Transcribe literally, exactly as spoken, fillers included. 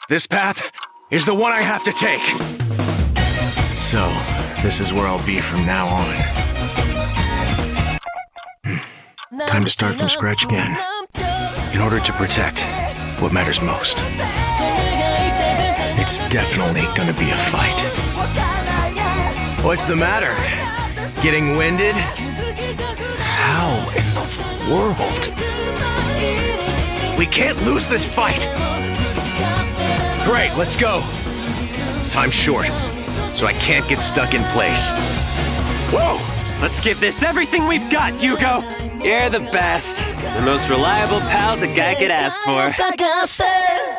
This path is the one I have to take. So, this is where I'll be from now on. Hmm. Time to start from scratch again. In order to protect what matters most. It's definitely gonna be a fight. What's the matter? Getting winded? How in the world? We can't lose this fight! Great, let's go! Time's short, so I can't get stuck in place. Whoa! Let's give this everything we've got, Hugo! You're the best. The most reliable pals a guy could ask for.